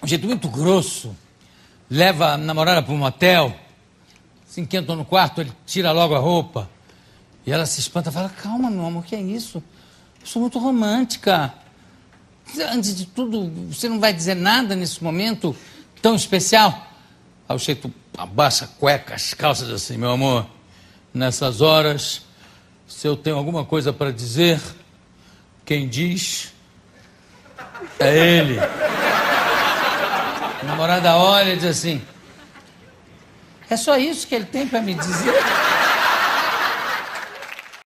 jeito muito grosso, leva a namorada para um motel, se enquentam no quarto, ele tira logo a roupa. E ela se espanta e fala, calma, meu amor, que é isso? Eu sou muito romântica. Antes de tudo, você não vai dizer nada nesse momento tão especial? Aí o jeito abaixa a cueca, as calças assim, meu amor, nessas horas, se eu tenho alguma coisa para dizer, quem diz é ele. A namorada olha e diz assim, é só isso que ele tem para me dizer?